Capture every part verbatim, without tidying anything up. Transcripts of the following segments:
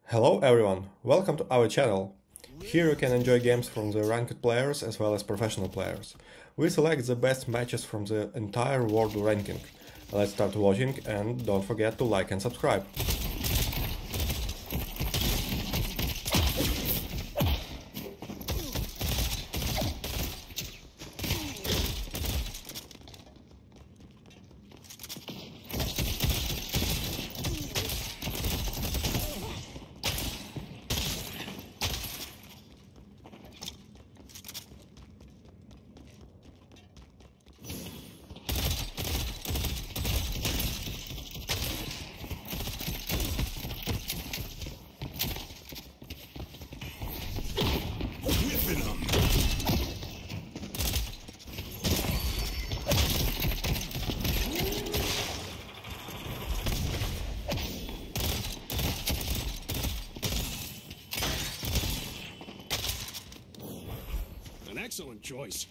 Hello everyone, welcome to our channel. Here you can enjoy games from the ranked players as well as professional players. We select the best matches from the entire world ranking. Let's start watching and don't forget to like and subscribe. An excellent choice.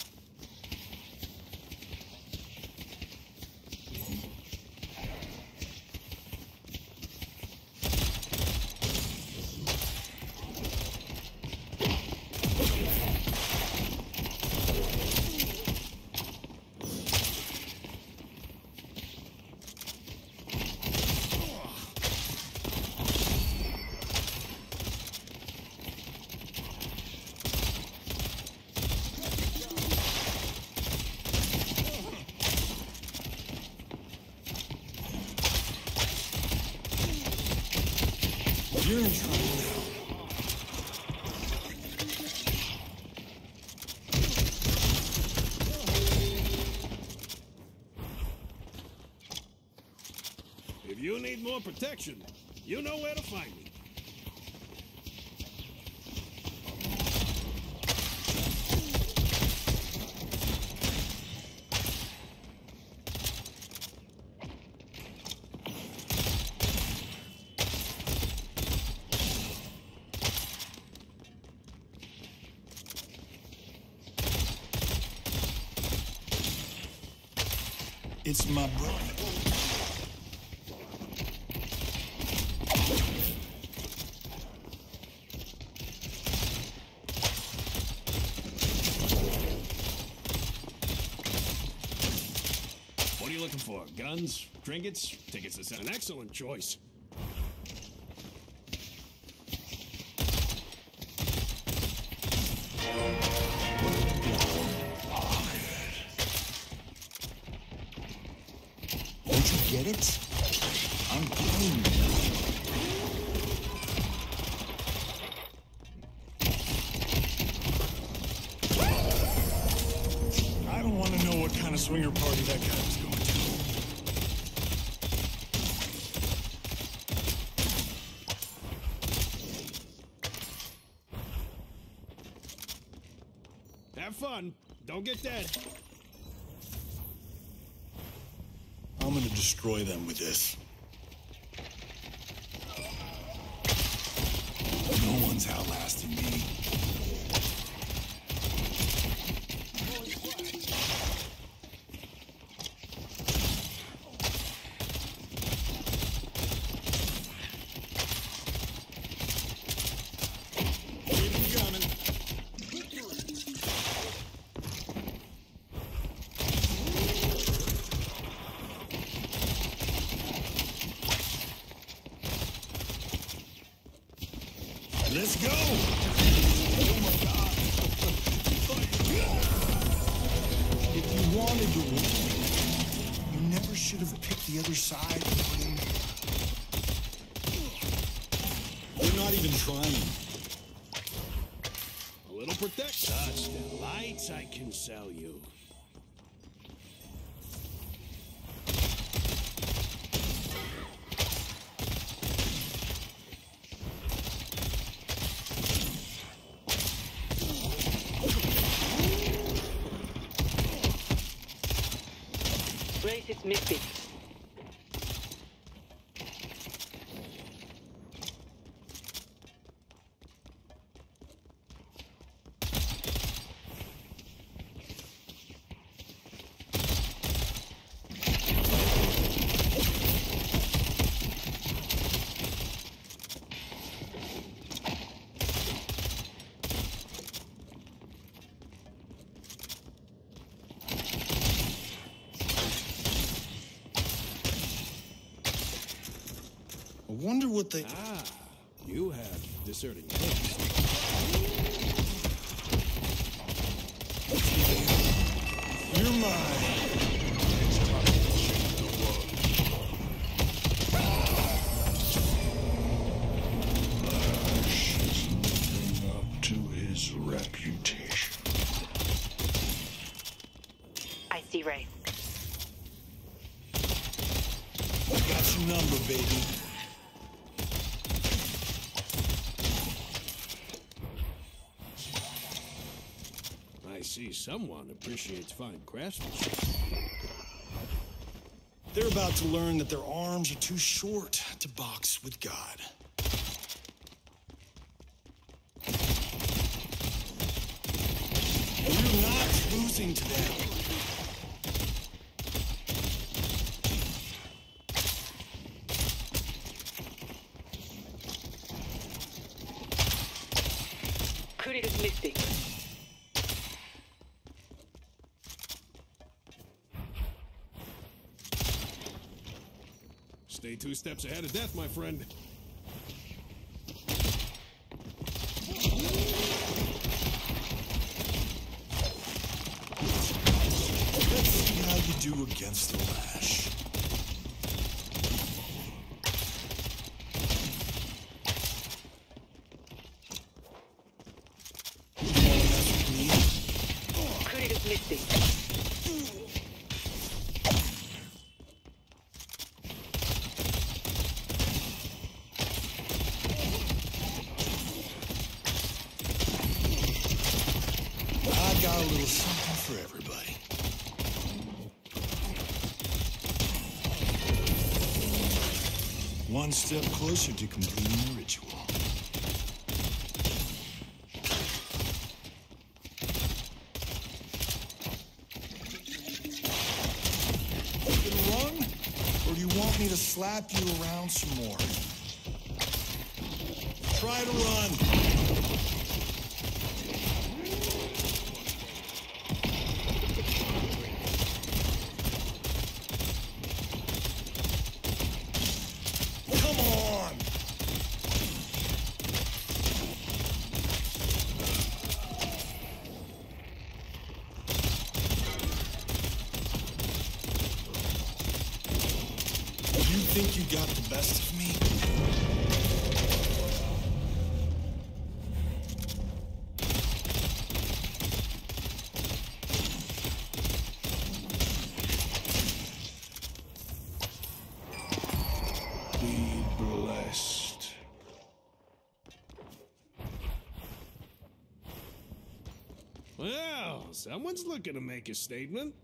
You're in trouble now. If you need more protection, you know where to find me. It's my brother. What are you looking for? Guns? Trinkets? Tickets to an excellent choice. Don't you get it? I'm playing. I don't want to know what kind of swinger party that guy was going to. Have fun. Don't get dead. I'm gonna destroy them with this. No one's outlasting me. Keep 'em coming. Let's go! Oh my God! If you wanted to win, you never should have picked the other side. You're not even trying. A little protection. Touch the lights, I can sell you. Racist misfit. I wonder what they... Ah, you have discerning taste. You're mine. Ash isn't living up to his reputation. I see Ray. Got your number, baby. I see someone appreciates fine craftsmanship. They're about to learn that their arms are too short to box with God. We're not losing to them. Curious Mystic. Stay two steps ahead of death, my friend. Let's see how you do against the Lash. You wanna mess with me? Curious Mystic. I got a little something for everybody. One step closer to completing the ritual. You gonna run? Or do you want me to slap you around some more? Try to run. Come on! You think you got the best of me? Be blessed. Well, someone's looking to make a statement.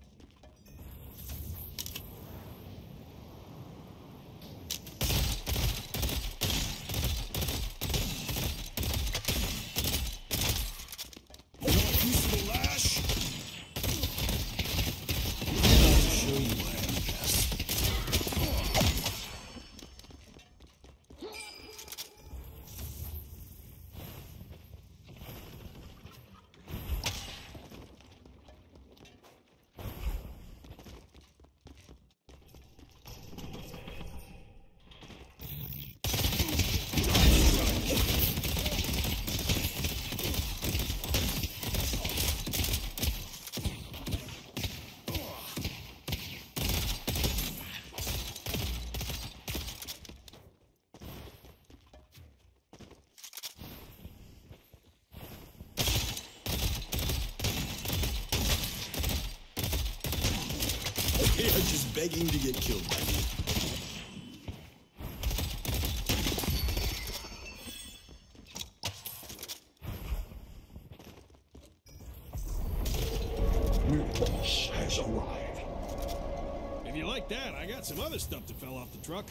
You want a piece of the Lash? I'll show you what I am best. They are just begging to get killed by me. Your boss has arrived. If you like that, I got some other stuff that fell off the truck.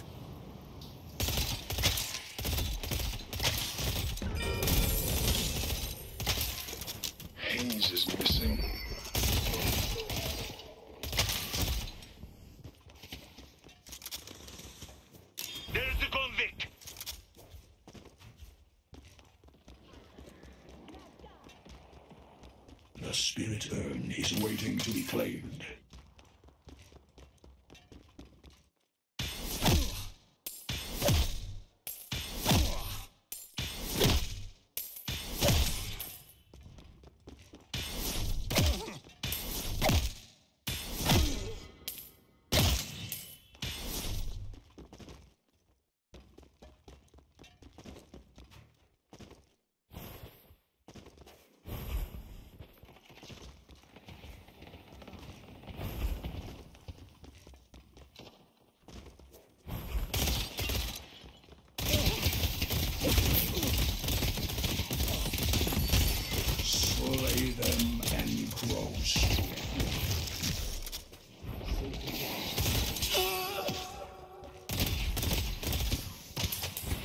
Hayes is missing. There's the convict. The spirit urn is waiting to be claimed.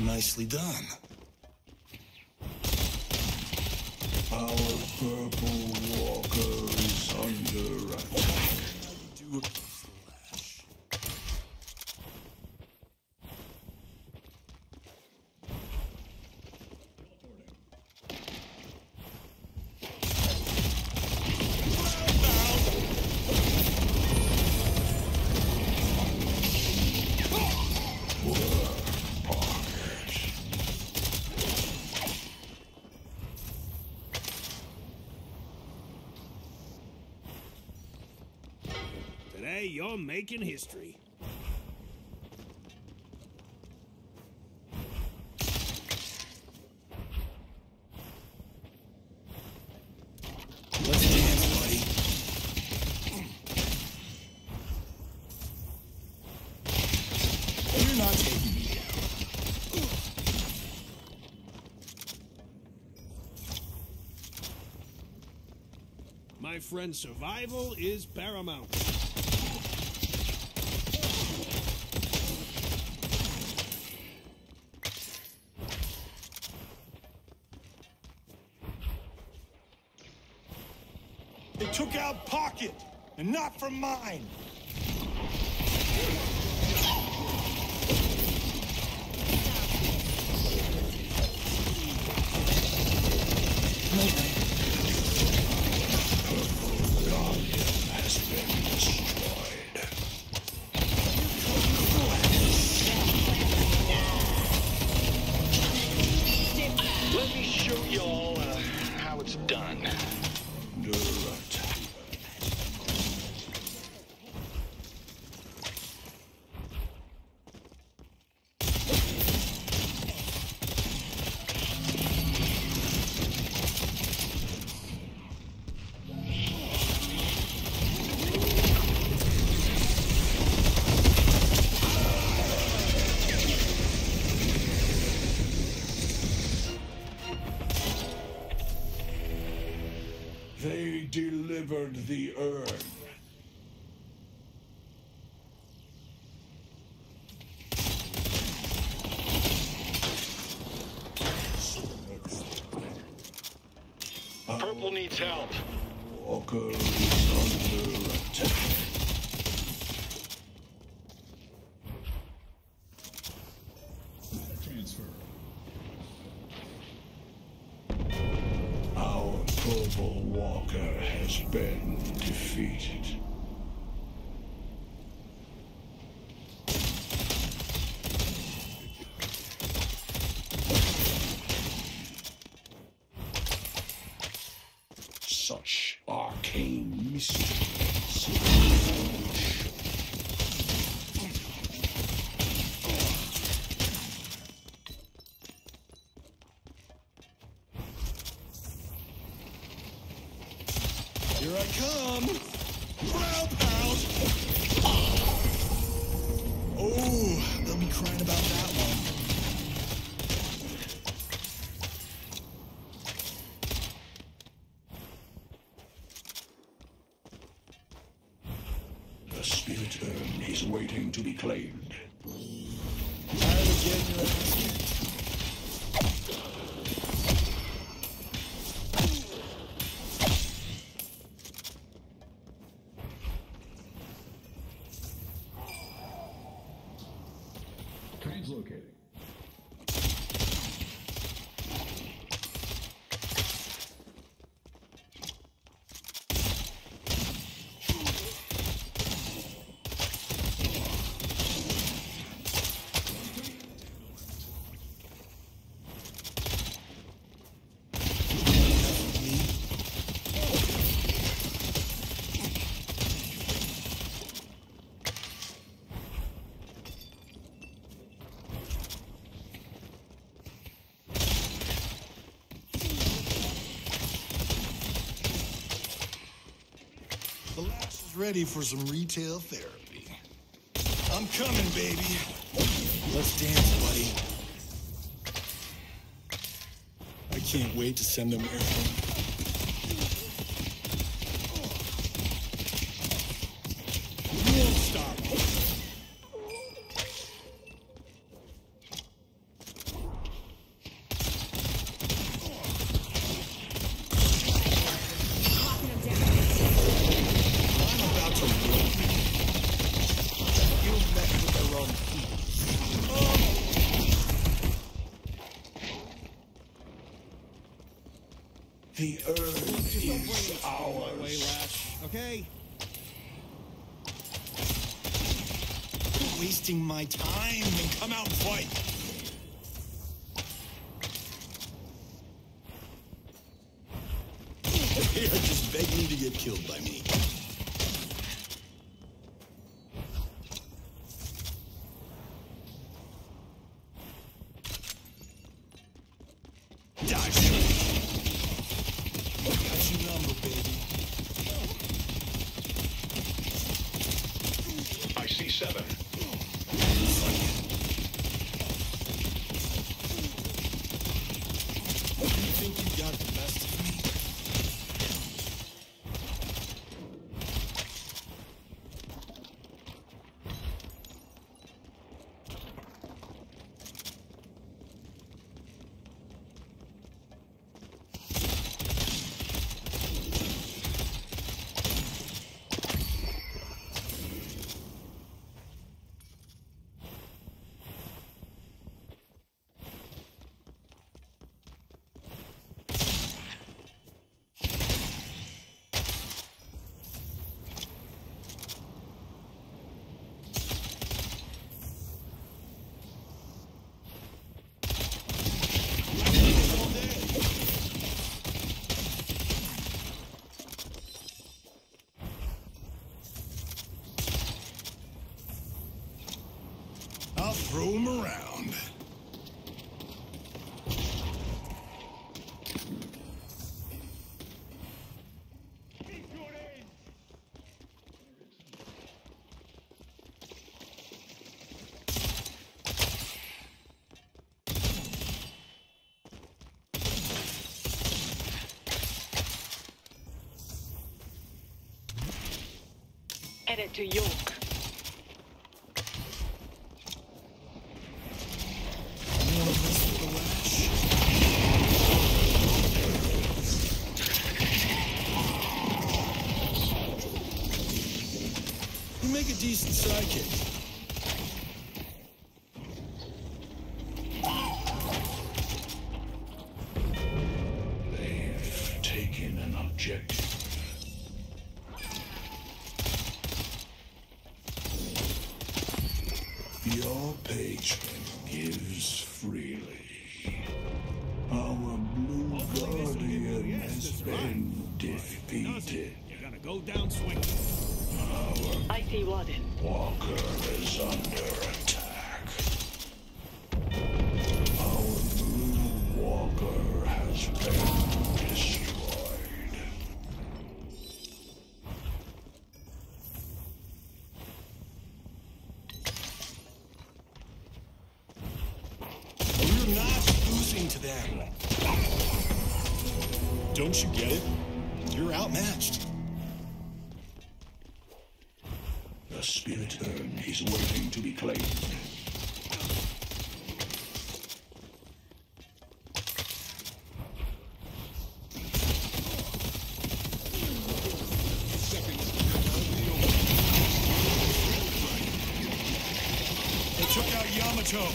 Nicely done. Our purple walker is under attack. Do a flash. Today, you're making history. Let's dance, buddy. You're not taking me down. My friend, survival is paramount. They took out Pocket, and not from mine. Let me show y'all uh, how it's done. They delivered the urn. Purple needs help. Walker is under attack. Transfer. Our purple walker has been defeated. Such arcane mysteries. Here I come! Ground pound! Oh, they'll be crying about that one. The spirit urn is waiting to be claimed. Tired of getting your ass kicked? Translocating. The lass is ready for some retail therapy. I'm coming, baby. Let's dance, buddy. I can't wait to send them airplane. You won't stop. The earth is My ours. way, Lash. Okay? Quit wasting my time and come out and fight. They are just begging to get killed by me. Die, got your number, baby. I see seven. You think you got the best of me? I'll throw him around. Headed to York. You wanna mess with the Lash? You make a decent sidekick. They've taken an objective. Your patron gives freely. Our blue guardian has been defeated. You're gonna go down swinging. I see Warden. Walker is under attack. Our blue walker has been destroyed. We're not losing to them. Don't you get it? You're outmatched. The spirit urn is waiting to be claimed. They took out Yamato.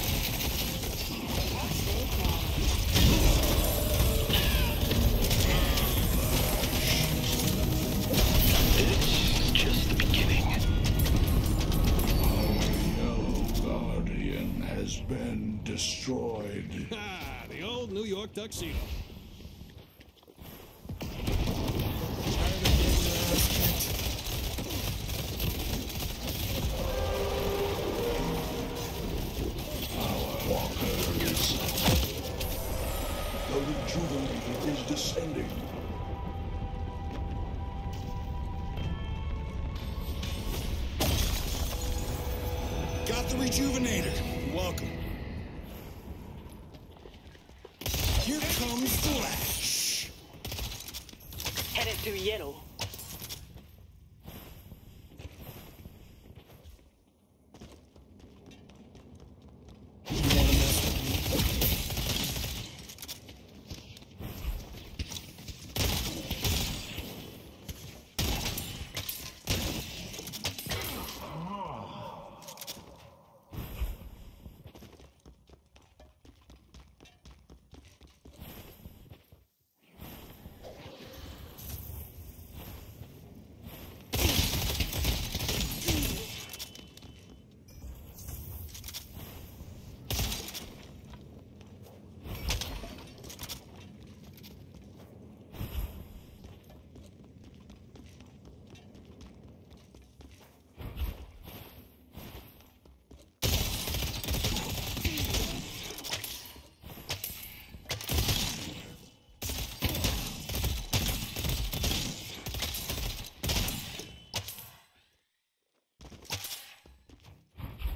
It's just the beginning. Yellow Guardian has been destroyed. Ah, the old New York tuxedo. Walker is... The rejuvenator is descending. Got the rejuvenator. Welcome. Here comes the Lash. Headed to Yellow. You wanna mess with me?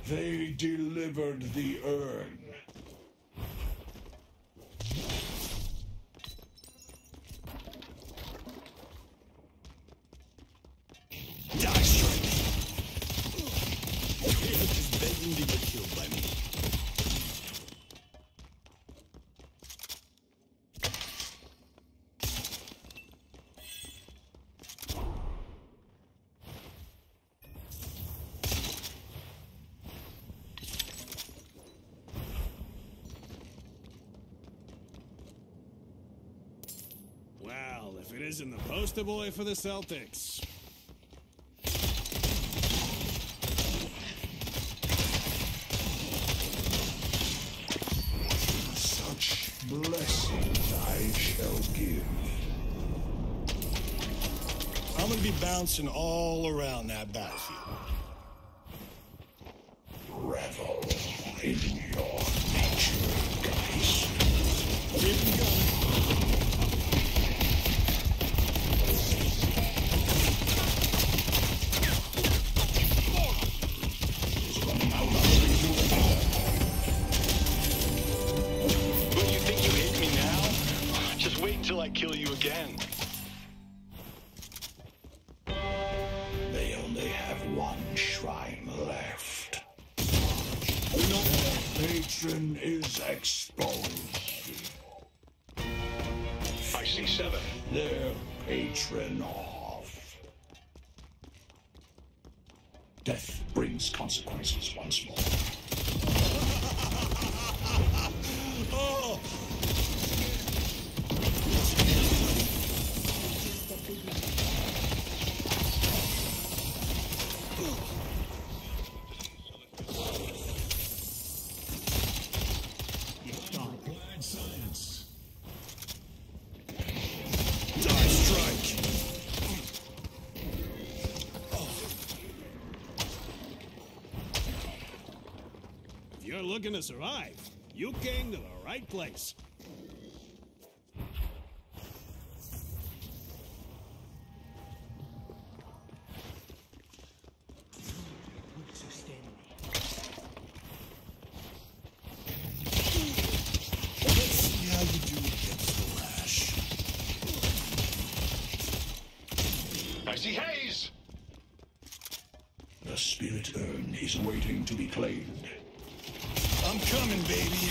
They delivered the urn. Die strike. You're just begging to get killed by me. Well, if it isn't the poster boy for the Celtics. Such blessings I shall give. I'm gonna be bouncing all around that battlefield. Revel in your nature, guys. Keep 'em going. But you think you hit me now? Just wait until I kill you again. They only have one shrine left. Their patron is exposed. I see seven. Their patron off. Death brings consequences once more. Oh! Applied science. Die strike. If you're looking to survive, you came to the right place. Let's see how you do against the Lash. I see Hayes. The spirit urn is waiting to be claimed. I'm coming, baby.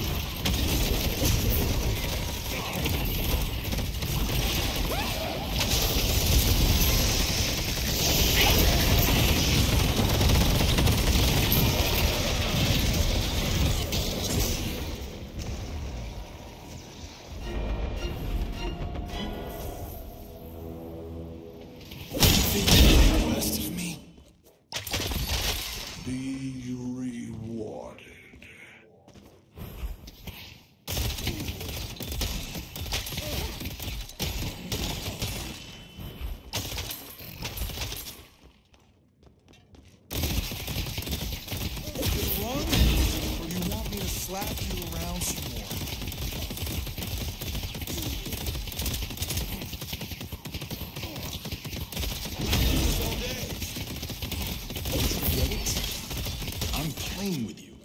Think you know the best of me? Be rewarded. Run, or you want me to slap you around some more? This all day. Don't you get it? I'm playing with you.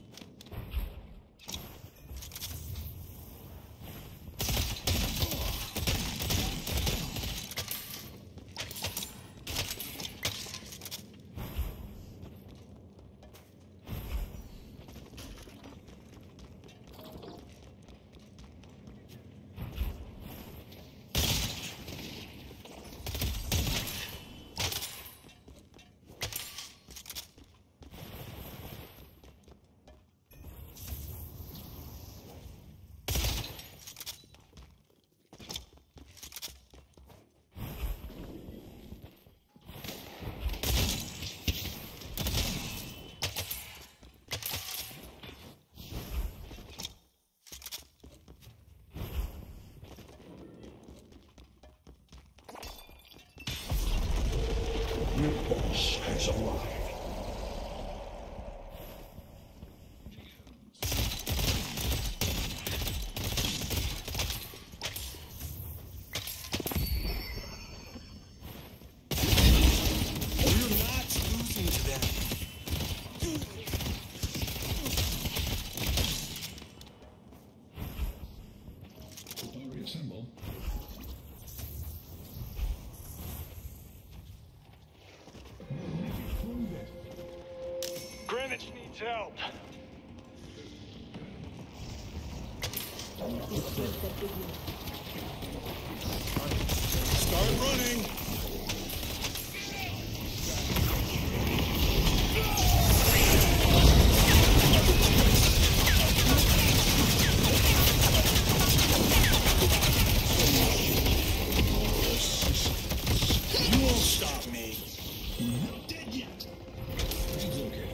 Damage needs help. Start running. You won't stop me. Not dead yet. It's okay.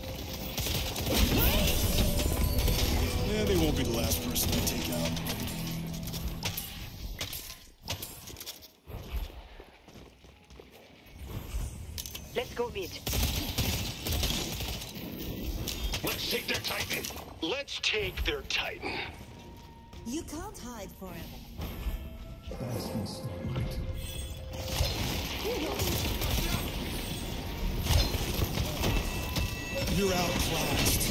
Yeah, they won't be the last person I take out. Let's go mid. Let's take their Titan. Let's take their Titan. You can't hide forever. Bastards starlight. You're outclassed.